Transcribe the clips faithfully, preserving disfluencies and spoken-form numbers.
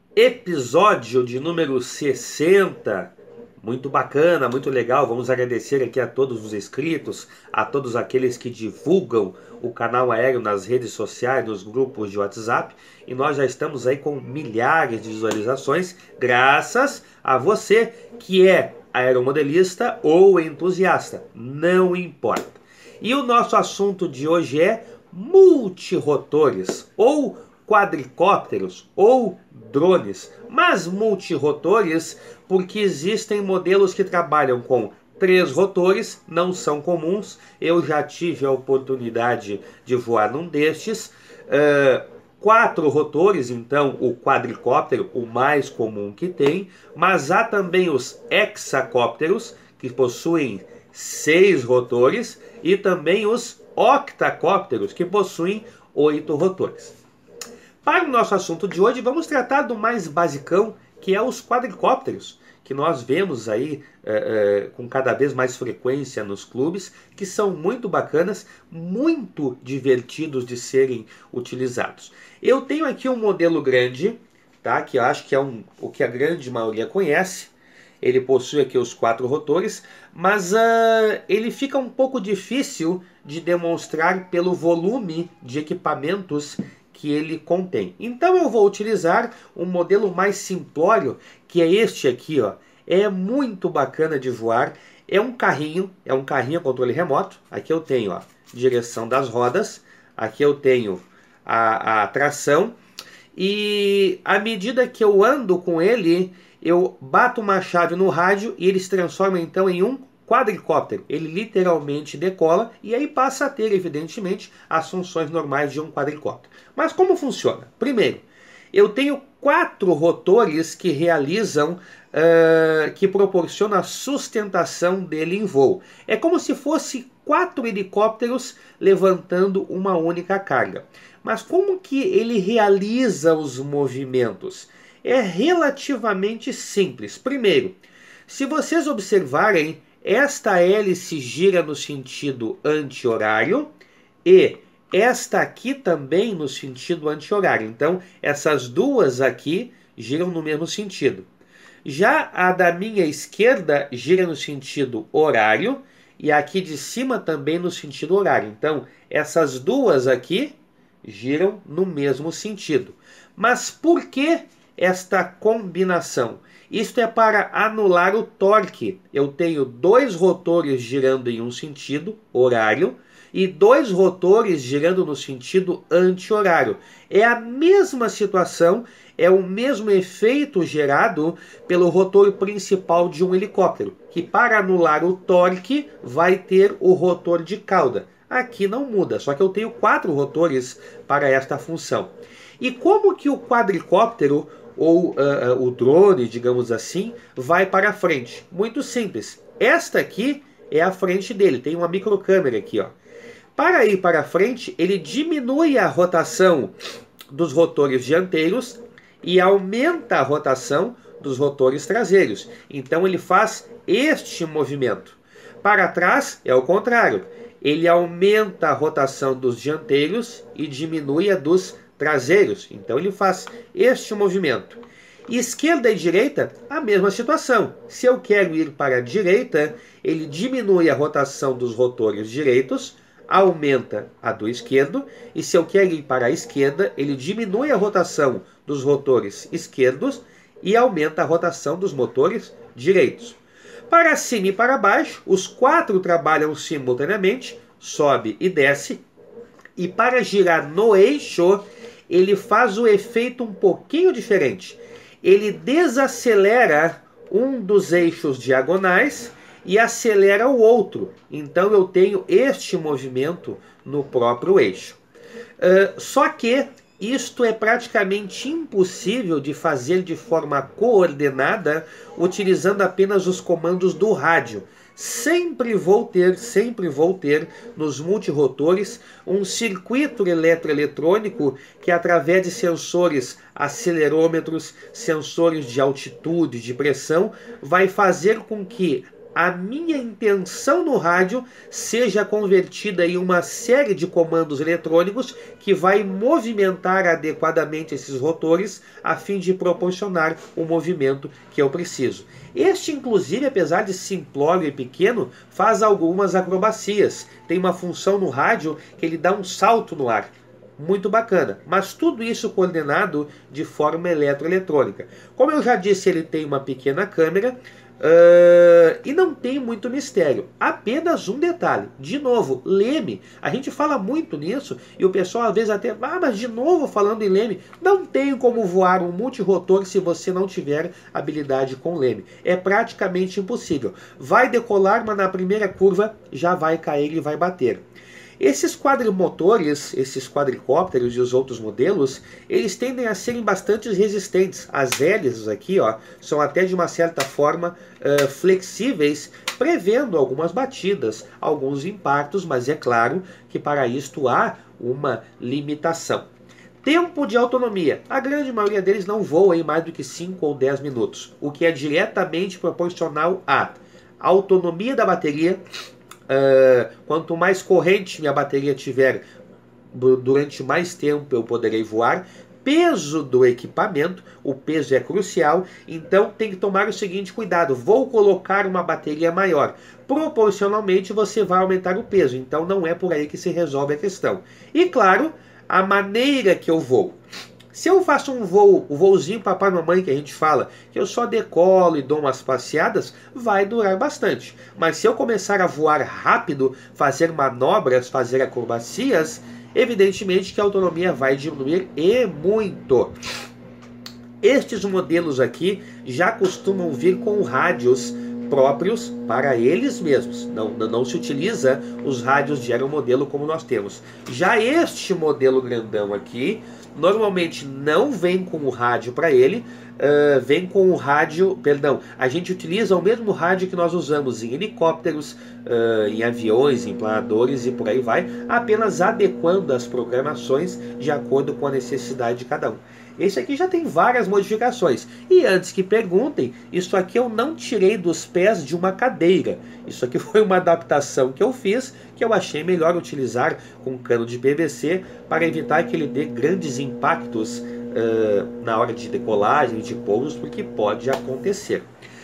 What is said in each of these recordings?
Episódio de número sessenta. Muito bacana, muito legal. Vamos agradecer aqui a todos os inscritos, a todos aqueles que divulgam o canal Aéreo nas redes sociais, nos grupos de WhatsApp. E nós já estamos aí com milhares de visualizações, graças a você que é aeromodelista ou entusiasta. Não importa. E o nosso assunto de hoje é multirotores ou quadricópteros ou drones, mas multirotores porque existem modelos que trabalham com três rotores, não são comuns. Eu já tive a oportunidade de voar num destes. Uh, quatro rotores, então o quadricóptero, o mais comum que tem, mas há também os hexacópteros, que possuem seis rotores, e também os octacópteros, que possuem oito rotores. Para o nosso assunto de hoje, vamos tratar do mais basicão, que é os quadricópteros, que nós vemos aí é, é, com cada vez mais frequência nos clubes, que são muito bacanas, muito divertidos de serem utilizados. Eu tenho aqui um modelo grande, tá, que eu acho que é um, o que a grande maioria conhece. Ele possui aqui os quatro rotores, mas uh, ele fica um pouco difícil de demonstrar pelo volume de equipamentos que ele contém. Então eu vou utilizar um modelo mais simplório, que é este aqui, ó. É muito bacana de voar. É um carrinho, é um carrinho a controle remoto. Aqui eu tenho, ó, direção das rodas. Aqui eu tenho a, a tração. E à medida que eu ando com ele, eu bato uma chave no rádio e ele se transforma então em um quadricóptero. Ele literalmente decola e aí passa a ter, evidentemente, as funções normais de um quadricóptero. Mas como funciona? Primeiro, eu tenho quatro rotores que realizam, uh, que proporcionam a sustentação dele em voo. É como se fosse quatro helicópteros levantando uma única carga. Mas como que ele realiza os movimentos? É relativamente simples. Primeiro, se vocês observarem, esta hélice gira no sentido anti-horário e esta aqui também no sentido anti-horário. Então, essas duas aqui giram no mesmo sentido. Já a da minha esquerda gira no sentido horário e aqui de cima também no sentido horário. Então, essas duas aqui giram no mesmo sentido. Mas por que esta combinação? Isto é para anular o torque. Eu tenho dois rotores girando em um sentido horário e dois rotores girando no sentido anti-horário. É a mesma situação, é o mesmo efeito gerado pelo rotor principal de um helicóptero, que para anular o torque vai ter o rotor de cauda. Aqui não muda, só que eu tenho quatro rotores para esta função. E como que o quadricóptero ou uh, uh, o drone, digamos assim, vai para frente? Muito simples. Esta aqui é a frente dele, tem uma microcâmera aqui, ó. Para ir para frente, ele diminui a rotação dos rotores dianteiros e aumenta a rotação dos rotores traseiros. Então ele faz este movimento. Para trás é o contrário. Ele aumenta a rotação dos dianteiros e diminui a dos traseiros. Então ele faz este movimento. Esquerda e direita, a mesma situação. Se eu quero ir para a direita, ele diminui a rotação dos rotores direitos, aumenta a do esquerdo, e se eu quero ir para a esquerda, ele diminui a rotação dos rotores esquerdos e aumenta a rotação dos motores direitos. Para cima e para baixo, os quatro trabalham simultaneamente, sobe e desce, e para girar no eixo, ele faz o efeito um pouquinho diferente. Ele desacelera um dos eixos diagonais e acelera o outro. Então eu tenho este movimento no próprio eixo. Uh, só que isto é praticamente impossível de fazer de forma coordenada utilizando apenas os comandos do rádio. Sempre vou ter, sempre vou ter nos multirotores um circuito eletroeletrônico que, através de sensores acelerômetros, sensores de altitude, de pressão, vai fazer com que a minha intenção no rádio seja convertida em uma série de comandos eletrônicos que vai movimentar adequadamente esses rotores a fim de proporcionar o movimento que eu preciso. Este, inclusive, apesar de simplório e pequeno, faz algumas acrobacias. Tem uma função no rádio que ele dá um salto no ar. Muito bacana, mas tudo isso coordenado de forma eletroeletrônica. Como eu já disse, ele tem uma pequena câmera uh, e não tem muito mistério. Apenas um detalhe, de novo, leme. A gente fala muito nisso e o pessoal às vezes até, ah, mas de novo falando em leme, não tem como voar um multirotor se você não tiver habilidade com leme. É praticamente impossível. Vai decolar, mas na primeira curva já vai cair e vai bater. Esses quadrimotores, esses quadricópteros e os outros modelos, eles tendem a serem bastante resistentes. As hélices aqui, ó, são até de uma certa forma uh, flexíveis, prevendo algumas batidas, alguns impactos, mas é claro que para isto há uma limitação. Tempo de autonomia. A grande maioria deles não voa em mais do que cinco ou dez minutos, o que é diretamente proporcional à autonomia da bateria. Uh, quanto mais corrente minha bateria tiver, durante mais tempo eu poderei voar. Peso do equipamento, o peso é crucial, então tem que tomar o seguinte cuidado: vou colocar uma bateria maior, proporcionalmente você vai aumentar o peso, então não é por aí que se resolve a questão. E claro, a maneira que eu vou. Se eu faço um voo, o voozinho papai e mamãe que a gente fala, que eu só decolo e dou umas passeadas, vai durar bastante. Mas se eu começar a voar rápido, fazer manobras, fazer acrobacias, evidentemente que a autonomia vai diminuir e muito. Estes modelos aqui já costumam vir com rádios próprios para eles mesmos. Não, não se utiliza os rádios de aeromodelo como nós temos. Já este modelo grandão aqui, normalmente não vem com o rádio para ele, uh, vem com o rádio, perdão, a gente utiliza o mesmo rádio que nós usamos em helicópteros, uh, em aviões, em planadores e por aí vai, apenas adequando as programações de acordo com a necessidade de cada um. Esse aqui já tem várias modificações. E antes que perguntem, isso aqui eu não tirei dos pés de uma cadeira. Isso aqui foi uma adaptação que eu fiz, que eu achei melhor utilizar com cano de P V C para evitar que ele dê grandes impactos uh, na hora de decolagem, de pousos, porque pode acontecer.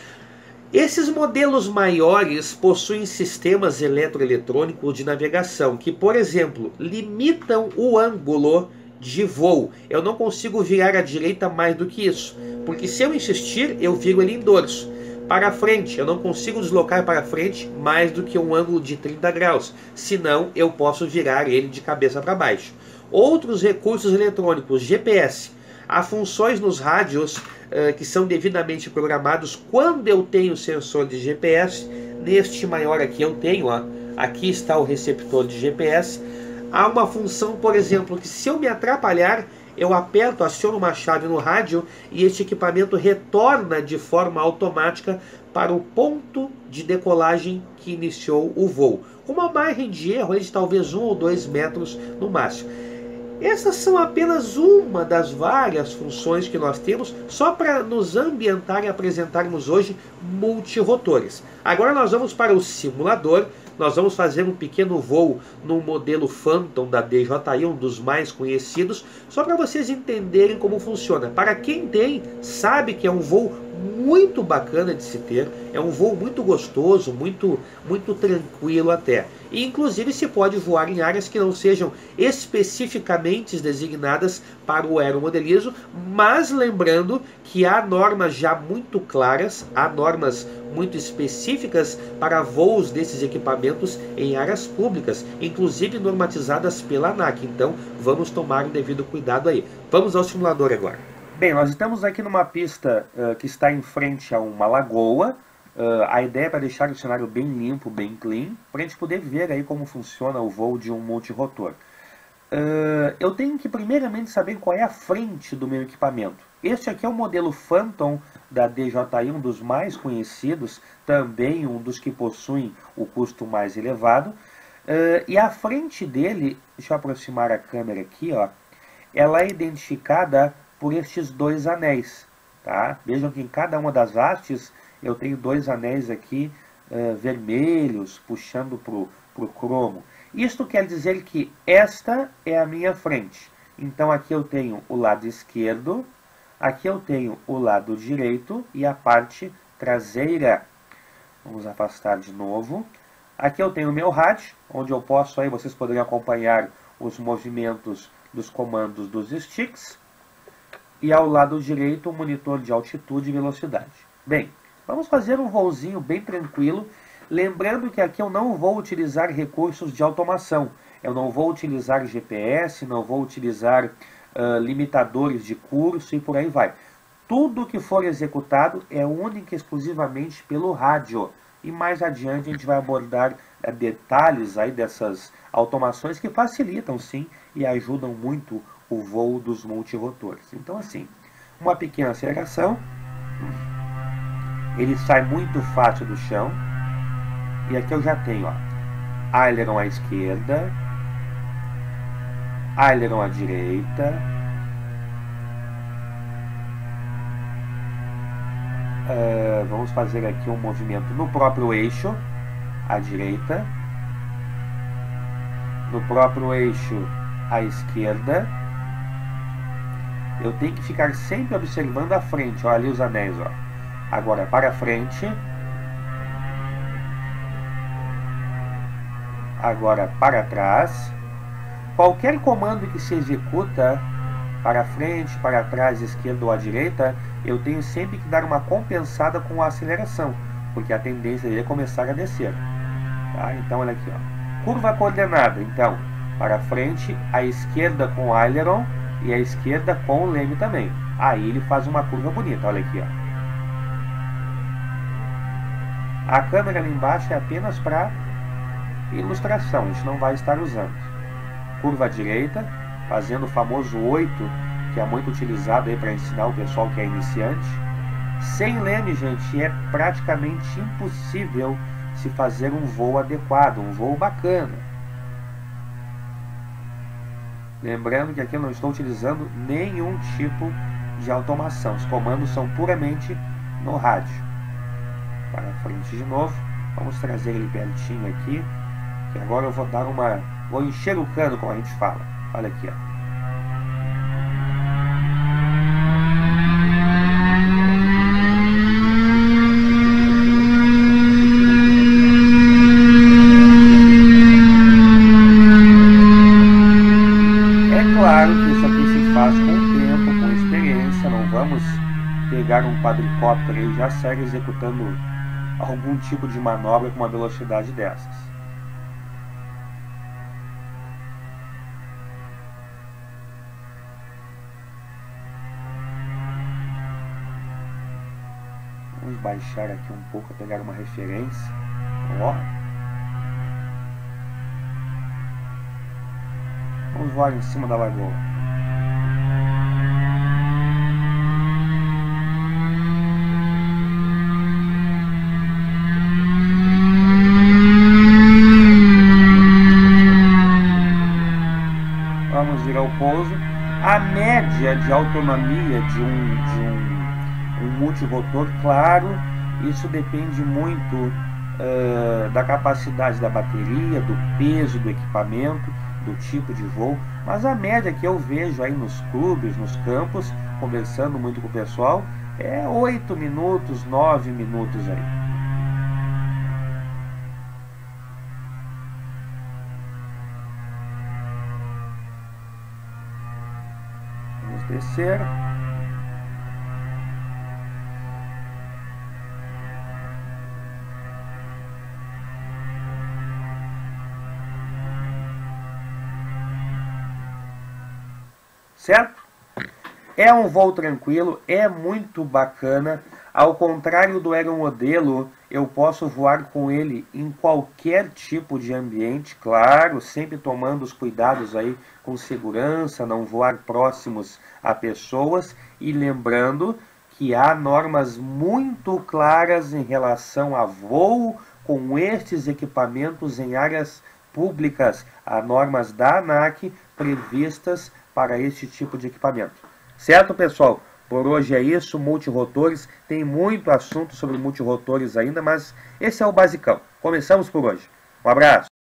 Esses modelos maiores possuem sistemas eletroeletrônicos de navegação que, por exemplo, limitam o ângulo de voo. Eu não consigo virar à direita mais do que isso, porque se eu insistir, eu viro ele em dorso. Para frente, eu não consigo deslocar para frente mais do que um ângulo de trinta graus, senão eu posso virar ele de cabeça para baixo. Outros recursos eletrônicos, G P S. Há funções nos rádios uh, que são devidamente programados quando eu tenho sensor de G P S. Neste maior aqui eu tenho, ó, aqui está o receptor de G P S. Há uma função, por exemplo, que se eu me atrapalhar, eu aperto, aciono uma chave no rádio e este equipamento retorna de forma automática para o ponto de decolagem que iniciou o voo, com uma margem de erro de talvez um ou dois metros no máximo. Essas são apenas uma das várias funções que nós temos só para nos ambientar e apresentarmos hoje multirotores. Agora nós vamos para o simulador. Nós vamos fazer um pequeno voo no modelo Phantom da D J I, um dos mais conhecidos, só para vocês entenderem como funciona. Para quem tem, sabe que é um voo muito bacana de se ter, é um voo muito gostoso, muito, muito tranquilo até. E inclusive se pode voar em áreas que não sejam especificamente designadas para o aeromodelismo, mas lembrando que há normas já muito claras, há normas muito específicas para voos desses equipamentos em áreas públicas, inclusive normatizadas pela ANAC. Então vamos tomar o devido cuidado aí. Vamos ao simulador agora. Bem, nós estamos aqui numa pista uh, que está em frente a uma lagoa. Uh, a ideia é para deixar o cenário bem limpo, bem clean, para a gente poder ver aí como funciona o voo de um multirotor. Uh, eu tenho que primeiramente saber qual é a frente do meu equipamento. Este aqui é o modelo Phantom da D J I, um dos mais conhecidos, também um dos que possuem o custo mais elevado. Uh, e a frente dele, deixa eu aproximar a câmera aqui, ó, ela é identificada por estes dois anéis. Tá? Vejam que em cada uma das hastes eu tenho dois anéis aqui uh, vermelhos, puxando para o cromo. Isto quer dizer que esta é a minha frente. Então aqui eu tenho o lado esquerdo, aqui eu tenho o lado direito e a parte traseira. Vamos afastar de novo. Aqui eu tenho o meu rádio, onde eu posso, aí vocês poderiam acompanhar os movimentos dos comandos dos sticks. E ao lado direito o monitor de altitude e velocidade. Bem, vamos fazer um voozinho bem tranquilo. Lembrando que aqui eu não vou utilizar recursos de automação. Eu não vou utilizar G P S, não vou utilizar uh, limitadores de curso e por aí vai. Tudo que for executado é única e exclusivamente pelo rádio. E mais adiante a gente vai abordar uh, detalhes aí dessas automações que facilitam sim e ajudam muito o voo dos multirotores. Então assim, uma pequena aceleração, ele sai muito fácil do chão. E aqui eu já tenho, ó, aileron à esquerda, aileron à direita, uh, vamos fazer aqui um movimento no próprio eixo, à direita, no próprio eixo à esquerda. Eu tenho que ficar sempre observando a frente, olha ali os anéis, ó. Agora para frente. Agora para trás. Qualquer comando que se executa para frente, para trás, esquerda ou à direita, eu tenho sempre que dar uma compensada com a aceleração, porque a tendência dele é começar a descer. Tá? Então olha aqui, ó. Curva coordenada, então, para frente, à esquerda com o aileron e à esquerda com o leme também. Aí ele faz uma curva bonita, olha aqui, ó. A câmera ali embaixo é apenas para ilustração, a gente não vai estar usando. Curva à direita, fazendo o famoso oito, que é muito utilizado aí para ensinar o pessoal que é iniciante. Sem leme, gente, é praticamente impossível se fazer um voo adequado, um voo bacana. Lembrando que aqui eu não estou utilizando nenhum tipo de automação. Os comandos são puramente no rádio. Para frente de novo. Vamos trazer ele pertinho aqui. Que agora eu vou dar uma... Vou encher o cano, como a gente fala. Olha aqui, ó. Pegar um quadricóptero e já segue executando algum tipo de manobra com uma velocidade dessas. Vamos baixar aqui um pouco para pegar uma referência. Ó. Vamos voar em cima da lagoa. Ao pouso. A média de autonomia de um, de um, um multirotor, claro, isso depende muito uh, da capacidade da bateria, do peso do equipamento, do tipo de voo, mas a média que eu vejo aí nos clubes, nos campos, conversando muito com o pessoal, é oito minutos, nove minutos aí. Descer. Certo? É um voo tranquilo, é muito bacana. Ao contrário do aeromodelo, eu posso voar com ele em qualquer tipo de ambiente, claro, sempre tomando os cuidados aí com segurança, não voar próximos a pessoas, e lembrando que há normas muito claras em relação a voo com estes equipamentos em áreas públicas, há normas da ANAC previstas para este tipo de equipamento. Certo, pessoal? Por hoje é isso, multirotores. Tem muito assunto sobre multirotores ainda, mas esse é o basicão. Começamos por hoje. Um abraço.